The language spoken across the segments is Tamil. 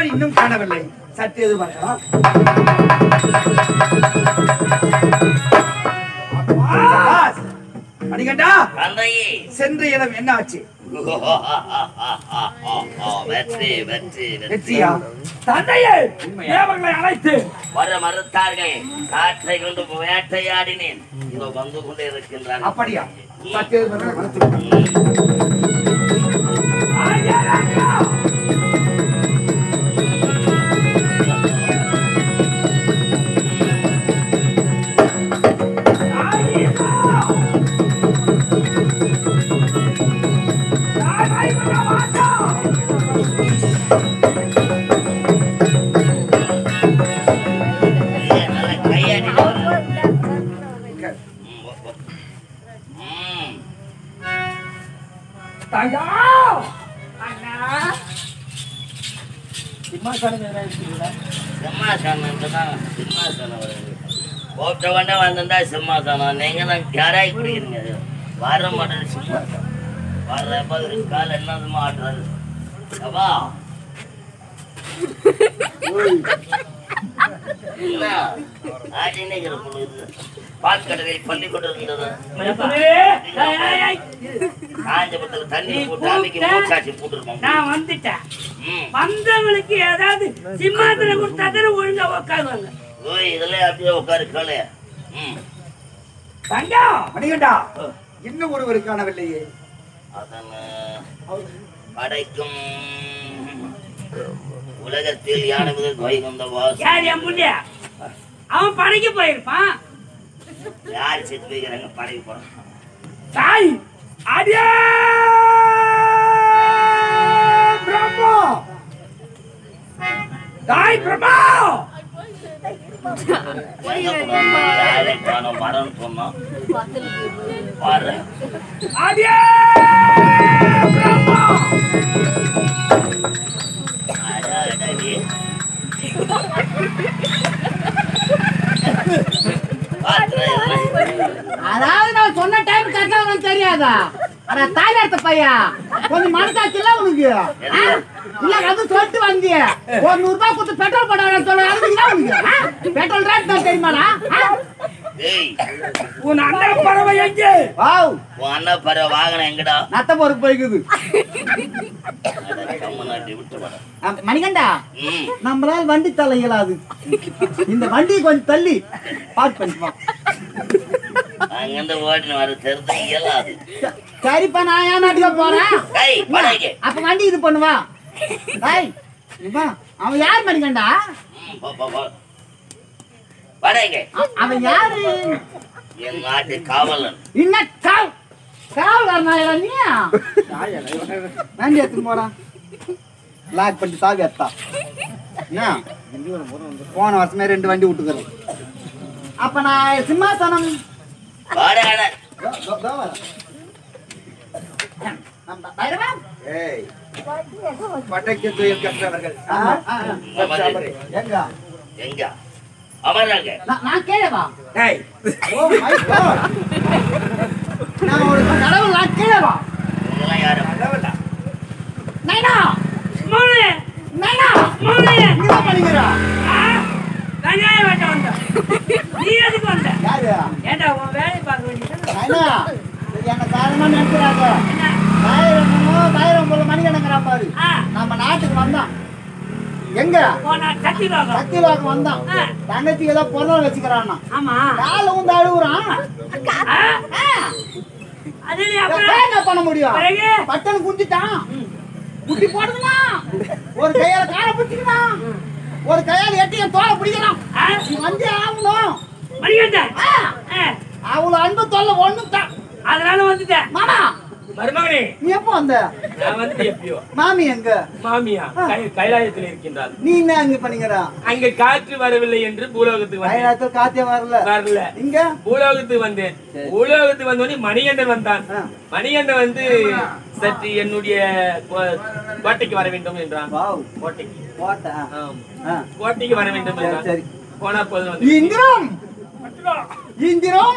கணவன் இன்னும் காணவில்லை. சற்று எதிர்பார்க்கலாம். மணிகண்டா, சென்ற இடம் என்ன ஆச்சு? வெற்றியா? தந்தையே, தேவர்களை அழைத்து வர மறுத்தார்கள். காற்றை கொண்டு வேட்டையாடினேன். இதோ வந்து கொண்டே இருக்கின்றார். அப்படியா? சற்று சிம்மாசனம் நீங்க தான் யாராய் குடிக்கிறீங்க. வர மாட்டேன் சிம்மாசனம் வர்றப்ப கால என்னதுமா ஆட்டுறது. அப்பா பால்கடலில் பள்ளிக்கூடம் இருந்தது. காஞ்சபுரத்துல தண்ணி போட்டு மூச்சாச்சி போட்டுருக்கோம். நான் வந்துட்டேன். வந்தவங்களுக்கு ஏதாவது சிம்மாசனம் கொடுத்தா ஒழுங்கா உட்காருவாங்க. இதுல அப்படியே உட்காரு காலே. மணிகண்டா, இன்னும் ஒருவர் காணவில்லையே. அதன் படைக்கும் உலகத்தில் யானை முதல் வைகுந்த அவன் படைக்க போயிருப்பான். யார் செத்து போய்க்கிறாங்க படைக்க போறான். தாய் அடியே பிரம்மா, தாய் பிரம்மா மரம் சொன்னோம். அடியே பிரம்மா அதாவது நான் சொன்ன டைம் கரெக்டா உனக்கு தெரியாதா? ஆனா தாயார்த்த பையா கொஞ்சம் மனசாச்சு இல்ல உனக்கு? இல்ல அது சொல்லிட்டு வந்திய ஒரு 100 ரூபாய் கொடுத்து பெட்ரோல் போட சொல்ல பெட்ரோல் ரேட் தான் தெரியுமாடா? உன் அண்ணன் பறவை எங்க? உன் அண்ணன் பறவை வாகனம் எங்கடா? நத்த பொறுப்பு போய்க்குது. மணிகண்டா, நம்மளால வண்டி தள்ள இயலாது. இந்த வண்டி கொஞ்சம் தள்ளி பார்க் பண்ணிப்போம். அங்கிருந்து ஓட்டின வர தெரிஞ்சு இயலாது. சரிப்பா, நான் ஏன் நாட்டுக்கு போறேன்? அப்ப வண்டி இது பண்ணுவா. அவன் யார் மணிகண்டா? அவன் யாரு? என் நாட்டு காவலன். என்ன காவலர் நீ? வண்டி எடுத்துன்னு போடா. லாக் பண்ணிட்டு சாவி எடுத்தா. போன வருஷமே 2 வண்டி விட்டுக்கிறேன். அப்ப நான் சிம்மாசனம் நான் கேளவா? நான் ஒரு கடவுள் நான் கேளவா? நைனா மோனே நைனா மோனே என்ன பண்ணிக்கிறா? வெங்காயம் வெட்ட வந்த. நீ எதுக்கு வந்த? யாரு? ஏண்டா உன் வேலையை பார்க்க வேண்டியது? நைனா என்ன காரணமா நினைக்கிறாங்க. தாயிரம் போல மணிகண்டங்கிறா பாரு. நம்ம நாட்டுக்கு வந்தான். எங்க சத்தியவாகம் வந்தான். தங்கச்சிக்கு ஏதோ பொருள் வச்சுக்கிறான். கால வந்து அழுகுறான். என்ன பண்ண முடியும்? பட்டன் குஞ்சிட்டான். குட்டி போடுறான். ஒரு கையால கால பிடிச்சிக்கிறான், ஒரு கையால எட்டியும் தோலை பிடிக்கிறான். வந்து ஆகணும். அவ்வளவு அன்பு தொல்லை ஒண்ணுதான். அதனால வந்துட்டேன். மாமா மருமகனே, நீ எப்ப வந்த? நான் வந்து எப்பயோ. மாமி எங்க? மாமியா கைலாயத்தில் இருக்கின்றாள். நீ என்ன அங்க பண்ணீங்கற? அங்க காற்று வரவில்லை என்று பூலோகத்துக்கு வந்தேன். கைலாயத்தில் காற்றே வரல. இங்க பூலோகத்துக்கு வந்தேன். பூலோகத்துக்கு வந்தோனே மணிகண்டன் வந்தான். மணிகண்டன் வந்து சற்று என்னுடைய கோட்டைக்கு வர வேண்டும் என்றான். கோட்டைக்கு வர வேண்டும் என்றான். சரி, போனா போதும் வந்து இந்திரம் இந்திரம்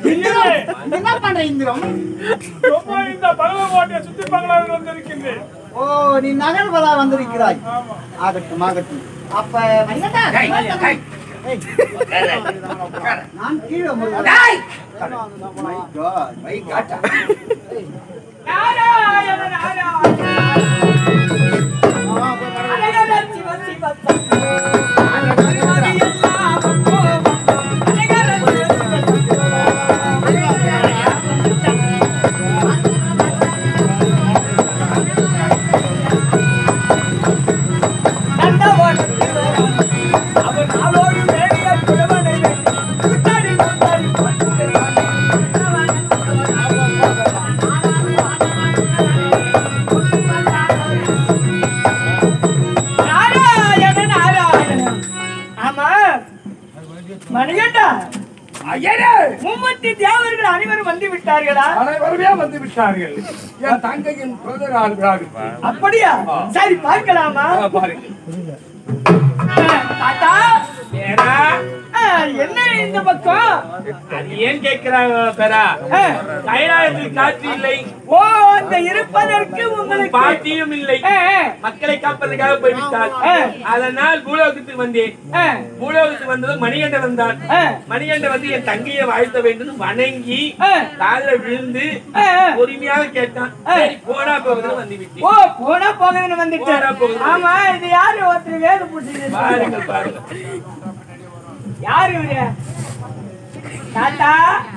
என்ன பண்ற? இந்திரம் இந்த பகவ கோட்டையை சுத்தி பார்க்கலாம்னு வந்திருக்கின்றேன். ஓ நீ நகர்வதா வந்திருக்கிறாய். ஆகட்டும் ஆகட்டும். அப்ப மணிகண்டா, நான் கீழே முருகன். My God. நாராயண நாராயண மணிகண்டா, மும்மூர்த்தி தேவர்கள் அனைவரும் வந்து விட்டார்களா? அனைவருமே வந்து விட்டார்கள். என் தங்கையின் பிரதர் ஆகிறார்கள். அப்படியா? சரி பார்க்கலாமா? பாருங்க. தாத்தா, ஏடா, என்ன இந்த பக்கம்? அது ஏன் கேட்கிறாங்க பெறா? கைலாயத்தில் காற்று இல்லை. ஓ, அந்த இருப்பதற்கு உங்களுக்கு பாட்டியும் இல்லை. மக்களை காப்பதற்காக போய்விட்டார். அதனால் பூலோகத்துக்கு வந்தேன். பூலோகத்துக்கு வந்ததும் மணிகண்டன் வந்தான். மணிகண்டன் வந்து என் தங்கையை வாழ்த்த வேண்டும் வணங்கி காலில் விழுந்து பொறுமையாக கேட்டான். சரி போனா போகுதுன்னு வந்து விட்டேன். ஓ, போனா போகுதுன்னு வந்துட்டு. ஆமா, இது யாரு? ஒருத்தர் வேறு பூசி பாருங்கள் பாருங்கள். யாரு இவரு? தாத்தா,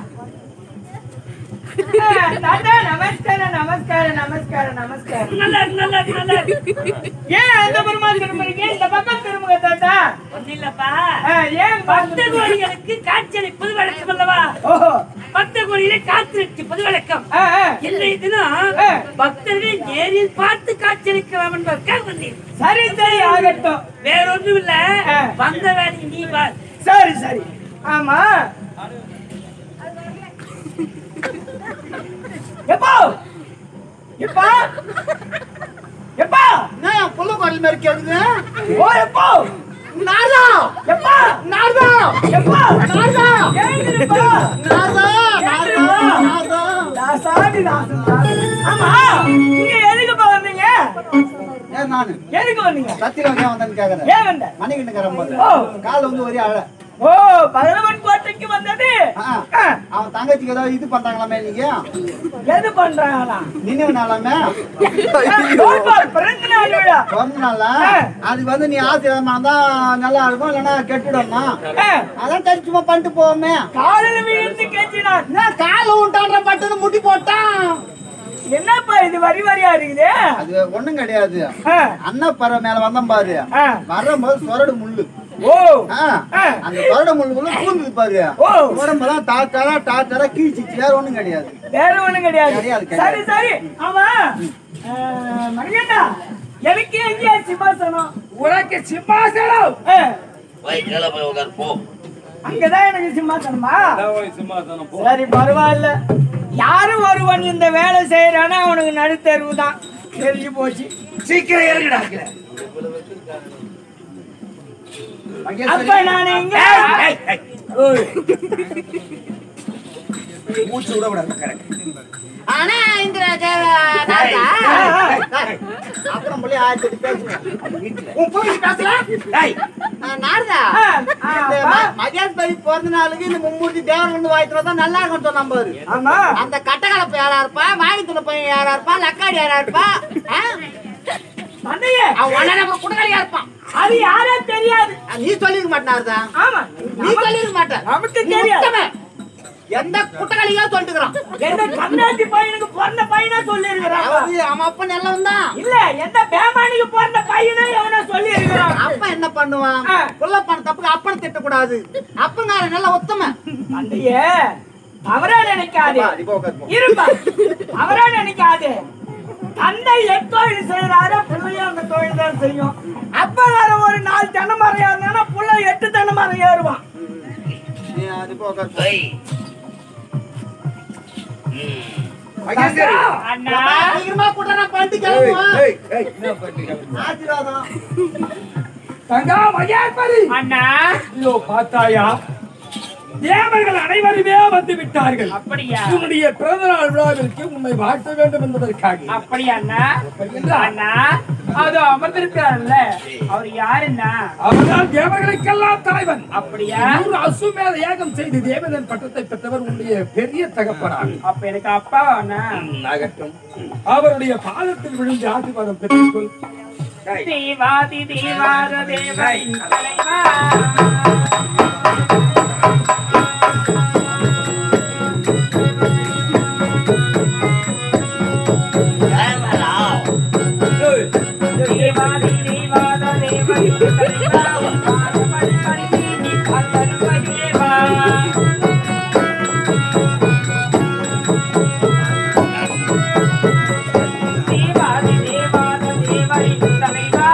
தாத்தா நமஸ்காரம் நமஸ்காரம் நமஸ்காரம் நமஸ்காரம். ஏன் அந்த பக்கமா திரும்புறீங்க? இந்த பக்கம் திரும்புங்க தாத்தா. ஒன்னில்லப்பா, ஏன் பக்த கோடிகளுக்கு காட்சியளிப்பது வழக்கம் அல்லவா? ஓஹோ, பக்த கோடிகளை காட்சியளிப்பது வழக்கம். இன்றைய தினம் பக்தர்கள் நேரில் பார்த்து காட்சியளிக்கலாம் என்பதற்காக வந்தேன். சரி சரி ஆகட்டும். வேறொன்றும் இல்ல, வந்த வேலையை நீ பார். சரி சரி. ஆமா, எப்போ எப்பா எப்பா என்ன புள்ள கோயில் மாதிரி கேக்குது? ஓ, எப்போ நாரதா, எப்பா நாரதா, எப்பா நாரதா, ஏங்கிருப்பா நாரதா, நாரதா, நாரதா. தாசாடி தாசன். ஆமா, நீங்க எதுக்குப்பா வந்தீங்க? ஏன் நானு எதுக்கு வந்தீங்க? சத்திரம் ஏன் வந்தேன்னு கேக்குறேன். ஏன் வந்த? மணிகண்டன் போது ஓ. கால் வந்து ஒரே அழ. ஓ, பகலவன் கோட்டைக்கு வந்தது. அவன் தங்கச்சிக்கு ஏதாவது இது பண்றாங்களாமே நீங்க? எது பண்றாங்களா? நினைவு நாளாமே பிறந்த நாள் விழா. பிறந்தனால அதுக்கு வந்து நீ ஆசீர்வாதமா தான் நல்லா இருக்கும், இல்லைன்னா கெட்டுடும்னா அதான் சரி சும்மா பண்ணிட்டு போவோமே. காலில் விழுந்து கேட்சினான். நான் கால உண்டான்ற பட்டுன்னு முட்டி போட்டான். என்னப்பா இது வரி வரியா இருக்குது? அது ஒண்ணும் கிடையாது. அண்ணா பற மேல வந்தம் பாரு, வரும்போது சொரடு முள்ளு. ஓ, அந்த சொரடு முள்ளுக்குள்ள பூந்து பாரு. உடம்பெல்லாம் டாக்டரா கீழ்ச்சிச்சு. வேற ஒண்ணும் கிடையாது. வேற ஒண்ணும் கிடையாது. கிடையாது. சரி சரி. ஆமா, மணிகண்டா, எனக்கு எங்கேயா சிம்மாசனம்? உனக்கு சிம்மாசனம் போய் கீழே போய் உட்கார் போ. அங்கதான் எனக்கு சிம்மாசனமா? சிம்மாசனம் போ. சரி பரவாயில்ல. யாரும் ஒருவன் இந்த வேலை செய்யறானா அவனுக்கு நடுத்தருவு தான். தெரிஞ்சு போச்சு. சீக்கிரம் இறங்குடா. அப்ப நான் எங்க? மூச்சு விட கூடாது. கரெக்ட். ஆனா இந்த அப்புறம் போய் ஆயிரத்தி பேசுவேன். உன் போய் பேசலாம். நாரதா, மகேஸ்வரி பிறந்த நாளுக்கு இந்த மும்மூர்த்தி தேவர் வந்து வாய்த்துறதா நல்லா இருக்கும் சொன்ன பாரு. ஆமா, அந்த கட்டகலப்ப யாரா இருப்பா, வாங்கித்துள்ள பையன் யாரா இருப்பா, லக்காடி யாரா இருப்பா, அண்ணையே அவன் குடகாலியா இருப்பான். அது யாரா தெரியாது. நீ சொல்லிருக்க மாட்டாருதா? ஆமா, நீ சொல்லிருக்க மாட்ட. நமக்கு தெரியாது. எந்த குட்டகாலியா சொல்லிட்டுக்கிறான்? எந்த கண்ணாடி பையனுக்கு பிறந்த பையனா சொல்லி இருக்கிறான். அவன் அப்ப நல்லவன் தான். இல்ல, எந்த பேமானிக்கு பிறந்த பையனா எவனா சொல்லி இருக்கிறான். அப்ப என்ன பண்ணுவான்? புள்ள பண்ண தப்புக்கு அப்பனை திட்டக்கூடாது. அப்பங்கார நல்ல உத்தம. அண்டையே அவரா நினைக்காது. இருப்பா, அவரா நினைக்காது. தந்தை எத்தொழில் செய்யறாரு, பிள்ளையும் அந்த தொழில் தான் செய்யும். அப்ப வேற ஒரு 4 தென்னை மரம் ஏறினா புள்ள 8 தென்னை மரம் ஏறுவான். அண்ணா, சீக்கிரமா கூட்டா பண்ணிட்டு கிளம்புவான். ஆசீர்வாதம். தங்கா மகேஸ்வரி. அண்ணா, ஐயோ பார்த்தாயா, தேவர்கள் அனைவருமே வந்து விட்டார்கள். அப்படியா? உன்னுடைய பிறந்தநாள் விழாவிற்கு உன்னை வாழ்த்த வேண்டும் என்பதற்காக. அப்படியா அண்ணா? அண்ணா அது அமர்ந்திருக்கிறார்ல, அவர் யாருன்னா? அவர்தான் தேவர்களுக்கெல்லாம் தலைவன். அப்படியா? அசுமேத யாகம் செய்து தேவதன் பட்டத்தை பெற்றவர் உன்னுடைய பெரிய தகப்பனார். அப்ப எனக்கு அப்பாவா அண்ணா? ஆகட்டும், அவருடைய பாதத்தில் விழுந்து ஆசீர்வாதம் பெற்றுக்கொள். தேவாதி தேவார தேவரின் தலைவா, தேவாதி தேவார தேவரின் தலைவா, பாதமடி பணிந்தேனி காத்தருள்வதேவா. தேவாதி தேவார தேவரின் தலைவா,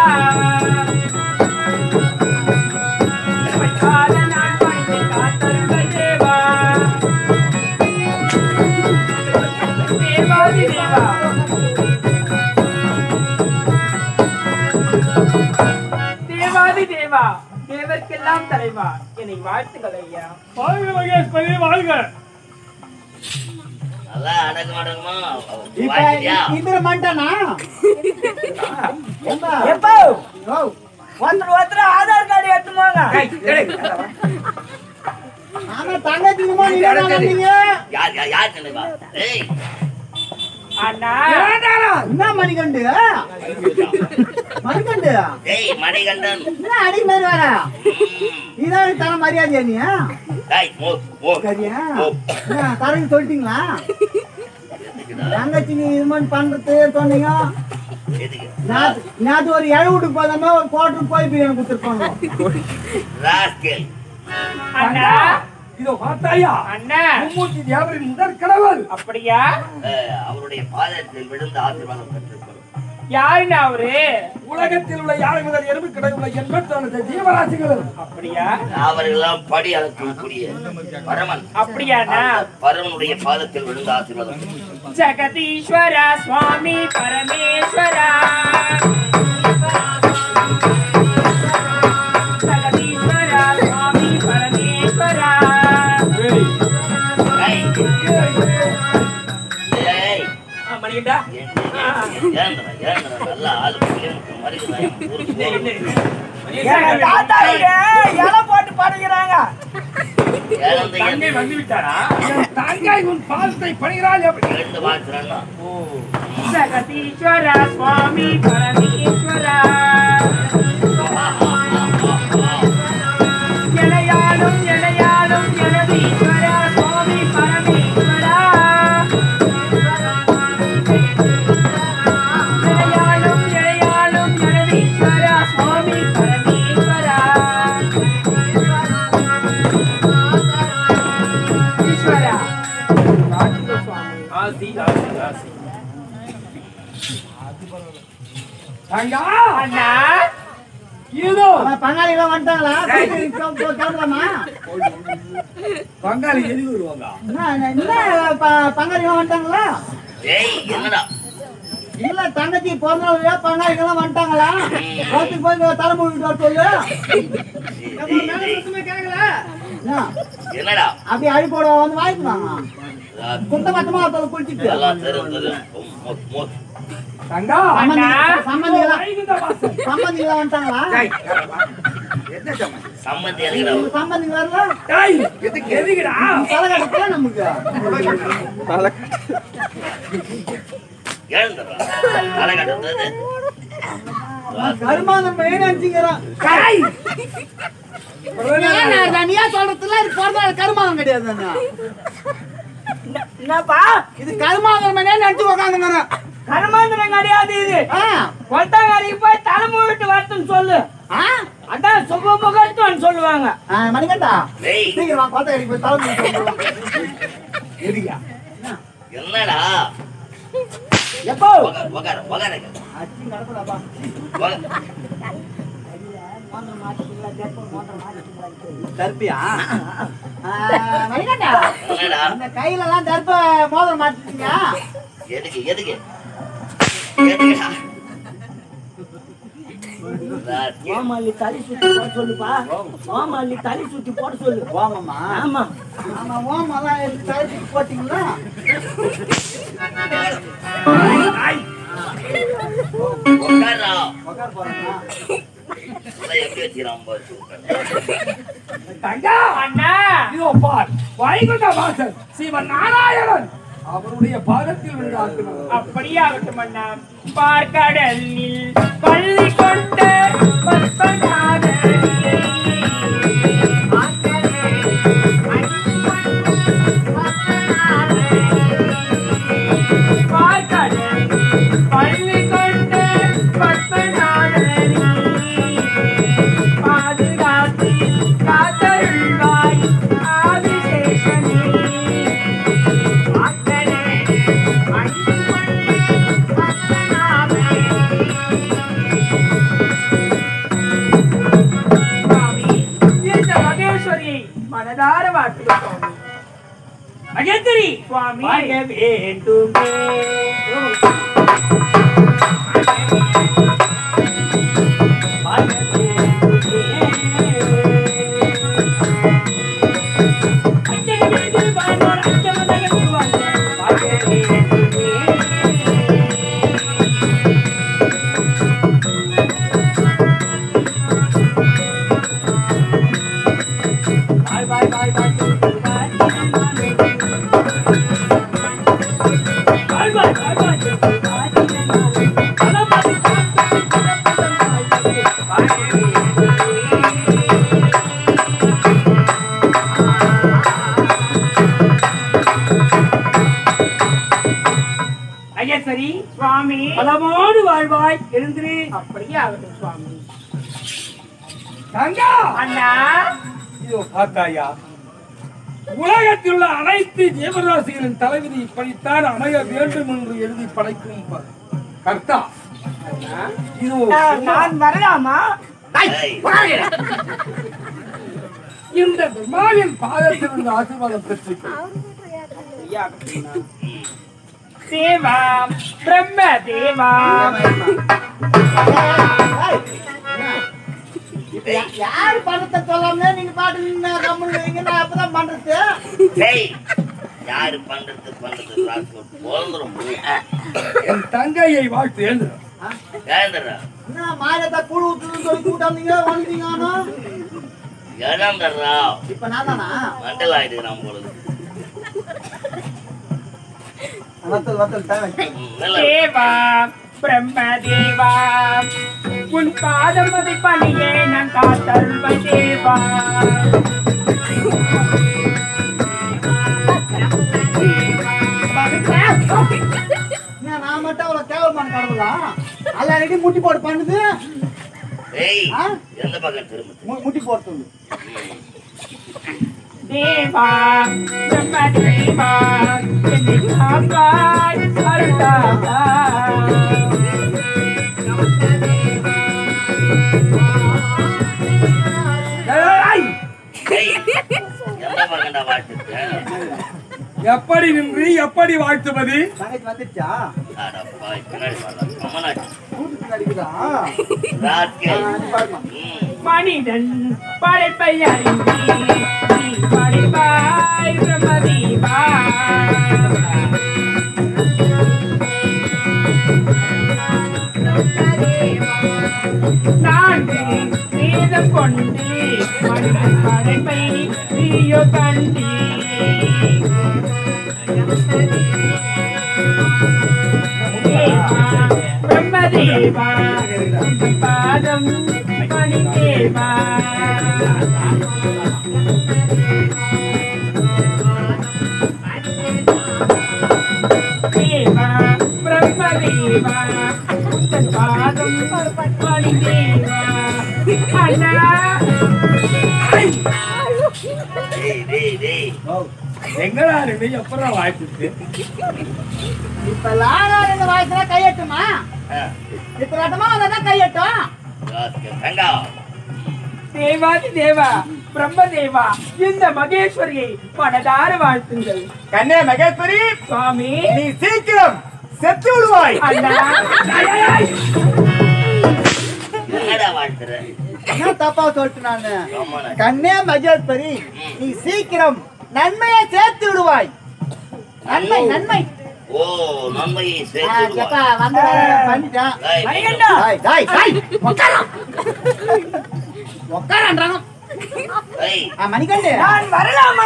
கால நாள் பணிந்து காத்தருள்வதேவா. தேவாதி தேவா, தேவாதி தேவா, தேவர்க்கெல்லாம் தலைவா, என்னை வாழ்த்துக்கள் ஐயா. வாழ்க மகேஸ்வரி, வாழ்க. நல்லா அடக்கமா இப்ப இதுல மாட்டானா? எப்போ ஒருத்தர் ஆதார் கார்டு எடுத்துன்னு வாங்க. ஆனா தங்கச்சிக்குமா நீங்க வந்தீங்க? யார் கண்டுப்பா? ஏய் அண்ணா என்ன மணிகண்டு? மணிகண்டு ஏய் மணிகண்டன். என்ன அடி மாதிரி வர? இதான் தர மரியாதையா நீ? டேய் மோ சரியா? தரேன்னு சொல்லிட்டீங்களா? தங்கச்சி நீ இது மாதிரி பண்றது சொன்னீங்க. எதுக்கு? நான் ஒரு இழை வீட்டுக்கு போதாம ஒரு கோட்டருக்கு போய் பிரியாணி கொடுத்துருப்பாங்க. ராஸ்கல். அண்ணா இதோ பார்த்தாயா? அண்ணா மும்மூர்த்தி தேவரின் முதற் கடவுள். அப்படியா? அவருடைய பாதத்தில் விழுந்து ஆசீர்வாதம் பெற்றுக்கொள். யாருண்ணா அவரு? உலகத்தில் உள்ள யாரை முதல் எறும்பு கிடைவுள்ள 84 ஜீவராசிகள். அப்படியா? அவர்களெல்லாம் படி அளக்கக்கூடிய பரமன். அப்படியாண்ணா? பரமனுடைய பாதத்தில் விழுந்து ஆசீர்வாதம். ஜெகதீஸ்வரா சுவாமி பரமேஸ்வரா, ஜெகதீஸ்வரா சுவாமி பரமேஸ்வரா. ஏய் மணிகண்டா ஏந்திரா நல்லா ஆளு எங்க தாத்தா இலை போட்டு படுகிறாங்க. தங்கை வந்து விட்டாரா? தங்கை உன் பாதத்தை பணிகிறாள். எழுந்து வாழ்த்துறாங்க. ஜெகதீஸ்வரா சுவாமி பரமேஸ்வரா, எனையாளும் எனையாளும் ஜெகதீஸ்வரா சுவாமி பரமேஸ்வரா, எனையாளும் எனையாளும் ஜெகதீஸ்வரா சுவாமி பரமேஸ்வரா. ஈஸ்வரா ஆசி ஆசி ஆசி. தங்கா அண்ணா இதோ பங்காளிகள் வந்துட்டாங்களா? கிளம்பலாமா? பங்காளி எதுக்கு வருவாங்க? பங்காளிகள் வந்துட்டாங்களா? ஏய் என்னடா? இல்ல தங்கச்சி பிறந்தவங்க பங்காளிகள் வந்துட்டாங்களா? போய் தலைமுறை வீட்டு வர சொல்லு. கேட்கல என்னடா? அப்படி அழிப்போட வந்து வாங்கிக்குவாங்க. குத்த மொத்தமா குளிச்சுட்டு எல்லாம் தெரிஞ்சது. தங்கா சம்பந்திகளா வந்துட்டாங்களா? சம்மந்தி எதுக்குடா? சம்பந்திங்க வரல? எதுக்குடா? தலைகட்டா நமக்கு எழுந்துடா. தலை கட்டுறது கருமாந்தம் நினைச்சுக்கிறோம். நீயா சொல்றதுல இது பிறந்த கருமாந்தம் கிடையாது. என்னப்பா இது கருமாந்தம் நினைச்சு உக்காந்துங்க. கருமாந்திரம் கிடையாது இது. கொட்டங்காரிக்கு போய் தலைமுழுட்டு வரட்டுன்னு சொல்லு. அதான் சுப முகத்துவன்னு சொல்லுவாங்க. மணிகண்டா டேய் சீக்கிரம் கொட்டங்காரிக்கு போய் தலைமுழுட்டு எதுக்கா? என்னடா? எப்போ உக்கார உக்கார. அச்சி நடக்கூடாப்பா. தர்பியா? மணிகண்டா என்னடா? அந்த கையில எல்லாம் தர்ப மோதிரம் மாட்டிட்டீங்க. எதுக்கு எதுக்கு எதுக்குடா? ஓமல்லி தலை சுத்தி போட சொல்லுப்பா. ஓமல்லி தலை சுத்தி போட சொல்லு. ஓமமா? ஆமா ஆமா, ஓமெல்லாம் எடுத்து தலைக்கு போட்டீங்களா? உட்கார்றா. உட்கார போறேன்னா இதெல்லாம் எப்படி வச்சுக்கிறான் பாரு. தங்கா அண்ணா. இதோ பார், வைகுண்ட வாசன் சிவன் நாராயணன் அவருடைய பாதத்தில் விழுந்தாக்கணும். அப்படியே ஆகட்டும் அண்ணா. பார்க்கடலில் பள்ளி கொண்ட மனதார வாழ்த்துகிறோம் மகேந்திரி சுவாமி. வேண்டுமே சரி சுவாமி. பலமோடு வாழ்வாய் எழுந்திரு. அப்படியே ஆகட்டும் சுவாமி. தங்கா அண்ணா. இதோ பார்த்தாயா, உலகத்தில் உள்ள அனைத்து ஜீவராசிகளின் தலைவிதி இப்படித்தான் அமைய வேண்டும் என்று எழுதி படைக்கும் கர்த்தா. இதோ நான் வரலாமா? இந்த பிரம்மாவின் பாதத்தில் இருந்து ஆசீர்வாதம் பெற்று தேவா பிரம்ம தேவா. யாரு பணத்தை சொல்லாம நீங்க பாட்டு கம்முன்னு நான் அப்பதான் பண்றது. யாரு பண்றது போந்துரும். என் தங்கையை வாழ்த்து எழுந்துற. என்ன மாயத்தை கூழ் ஊத்துன்னு சொல்லி கூட்டாந்தீங்க வந்துட்டீங்க. ஏழாந்தர்றா இப்ப நான் தானா மண்டல் ஆயிடுது நம்ம பொழுது. தேவா பிரம்ம தேவா உன் பாதம் அதை பணியே நான் காத்தல்வ தேவா. நான் மட்டும் அவ்வளவு கேவலமான கடவுளா? எல்லாரையும் முட்டி போட்டு பண்ணுது. எந்த பக்கம் திரும்ப முட்டி போட்டு தேவா பிரம்ம தேவா என்னை காப்பாய் அருளாதா. எந்த பக்கம்டா வாழ்த்து? எப்படி நின்று எப்படி வாழ்த்துவது? வந்துச்சா மனிதன் படைப்பை அறிந்து நீ படைப்பாய் பிரம்மதேவா. நான்கு வேதம் கொண்டு மனிதன் படைப்பை நீயோ கண்டி. பிரம்மதேவா பாதம் மணிதேவா. தேவா பிரம்மதேவா பாதம் மணிதேவா. அண்ணா எங்கடா இருந்து எப்பறம் வாழ்த்து? இப்ப லாடா இந்த வாய்ஸ்ல கையட்டுமா? இப்ப ரட்டமா வந்தா கையட்டும். தேவாதி தேவா பிரம்மதேவா இந்த மகேஸ்வரியை மனதார வாழ்த்துங்கள். கண்ணே மகேஸ்வரி சுவாமி நீ சீக்கிரம் செத்து விடுவாய். அண்ணா தப்பா சொல்லிட்டு நானு ஆமாண்ணே. கண்ணே மகேஸ்வரி நீ சீக்கிரம் நன்மையை சேர்த்து விடுவாய். நன்மை நன்மை ஓ நன்மையை சேர்த்து விடுவாய். கேப்பா வந்து பண்ணிட்டேன். டேய், மணிகண்டா உட்காரான்றாங்க. டேய், மணிகண்டு நான் வரலாமா?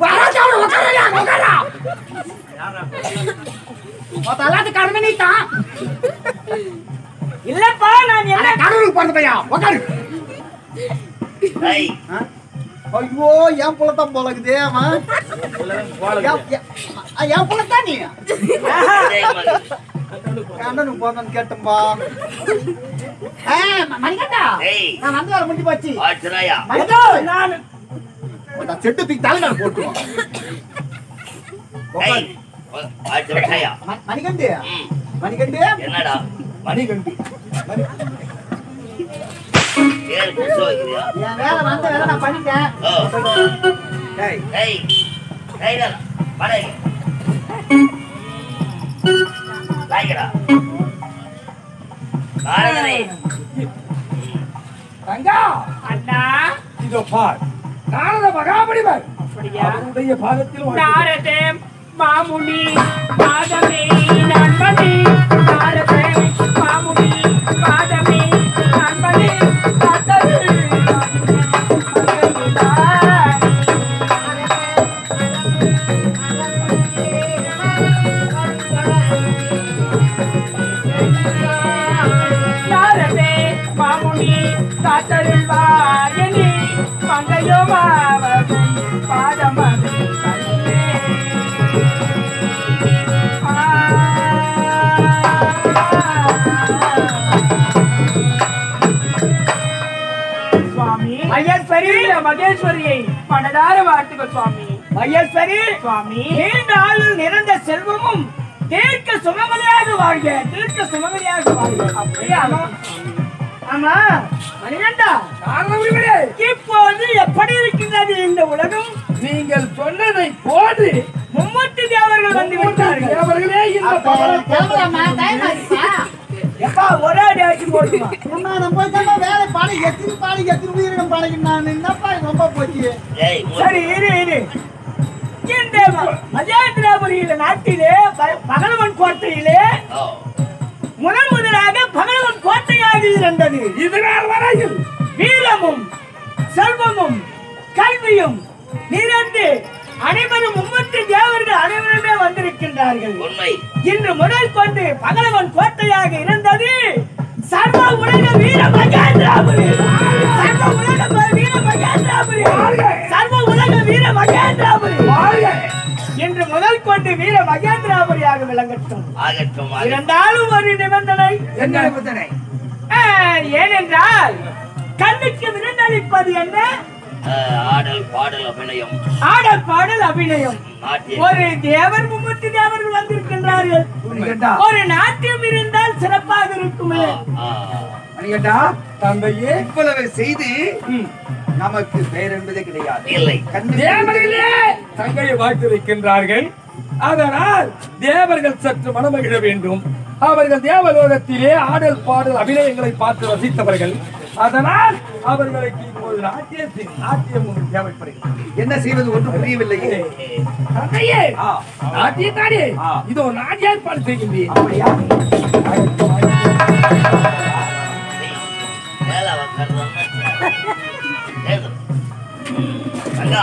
எல்லாத்துக்கும் கடமை நீட்டான். இல்லப்பா நான் என்ன கடவுளுக்கு பிறந்த பையா உட்காரு. டேய், ஐயோ என் புள்ளத்தான் போலக்குதே என் புள்ளத்தான் நீ டேய் மகன். கண்ணனுக்கு போதான்னு கேட்டம்பா. மணிகண்டா டேய், நான் வந்து வர முடிஞ்சு போச்சு. ஆச்சராயா. ஏதோ நான் செட்டு தூக்கி தலைநாள் போட்டுருவோம். டேய், ஆச்சராயா. மணிகண்டு ம், மணிகண்டு என்னடா மணிகண்டு பேர் குசு வைக்கிறியா? என் வேலை வந்த வேலை நான் பண்ணிட்டேன். ஓ, டேய் டேய், டேய் டா, வாடா இங்க. வாங்கடா. வாடா. தங்கா அண்ணா இதோ பார் நாரத மகாபலிவர் அப்படியா? அவருடைய பாதத்தில் வாழ்த்து. நாரதே மாமுனி பாதமே நண்பனே நாரதே மாமுனி பாதமே நண்பனே காத்தரு நாரதே மாமுனி காத்தருள் வாயனி மங்கையோ மாவதும் பாதமது கண்ணே சுவாமி மகேஸ்வரி மகேஸ்வரியை மனதார வாழ்த்துக்க சுவாமி. மகேஸ்வரி சுவாமி நீண்ட ஆயுள் நிறைந்த செல்வமும் தீர்க்க சுமங்கலியாக வாழ்க, தீர்க்க சுமங்கலியாக வாழ்க. அப்படியே ஆமா ஆமா மணிகண்டா நாரத முனிவரே, இப்போது எப்படி இருக்கின்றது இந்த உலகம்? நீங்கள் சொன்னதை போது மும்மூர்த்தி தேவர்கள் வந்து விட்டார்கள். தேவர்களே இந்த அப்ப கிளம்பலாமா? டைம் ஆச்சுப்பா. எப்பா ஒரே டேசி போடுமா? அம்மா, நான் போய் தான்ப்பா வேலை எத்தனை உயிரினம் பழகினான். நான் என்னப்பா இது ரொம்ப போச்சு. டேய், சரி இரு இந்த மஜேந்திரபுரியில நாட்டிலே பகலவன் கோட்டையிலே ஓ, முதலாக பகலவன் கோட்டையாக இருந்தது. இதனால் வரையில் வீரமும் செல்வமும் கல்வியும் நிறைந்து அனைவரும் மும்மூர்த்தி தேவர்கள் அனைவருமே வந்திருக்கின்றார்கள். உண்மை. இன்று முதல் கொண்டு பகலவன் கோட்டையாக இருந்தது சர்வ உலக வீர மகேந்திராபுரி. சர்வ உலக வீர மகேந்திராபுரி. சர்வ உலக வீர மகேந்திராபுரி. இன்று முதல் கொண்டு வீர மகேந்திராபுரியாக விளங்கட்டும். ஆகட்டும், ஆகட்டும். இருந்தாலும் ஒரு நிபந்தனை. என்ன நிபந்தனை? ஏனென்றால் கண்ணுக்கு விருந்தளிப்பது என்ன? ஆடல் பாடல் அபிநயம் ஆடல் பாடல் அபிநயம். நாட்டியம். ஒரு தேவர் மும்மூர்த்தி தேவர்கள் வந்திருக்கின்றார்கள். மணிகண்டா, ஒரு நாட்டியம் இருந்தால் சிறப்பாக இருக்குமே. ஆ, மணிகண்டா, தந்தையே இவ்வளவு செய்து நமக்கு பெயர் என்பதே கிடையாது. இல்லை. தேவர்களே தங்கையை வாழ்த்து வைக்கின்றார்கள். அதனால் தேவர்கள் சற்று மனமகிழ வேண்டும். அவர்கள் தேவலோகத்திலே ஆடல் பாடல் அபிநயங்களை பார்த்து ரசித்தவர்கள். அதனால் அவர்களுக்கு இப்போது நாட்டியம் ஒன்று தேவைப்படுகிறது. என்ன செய்வது ஒன்று புரியவில்லை. தந்தையே, நாட்டியத்தானே இதோ நான் ஏற்பாடு செய்கின்றேன். மேல உட்கார்ந்து கேளு. தங்கா.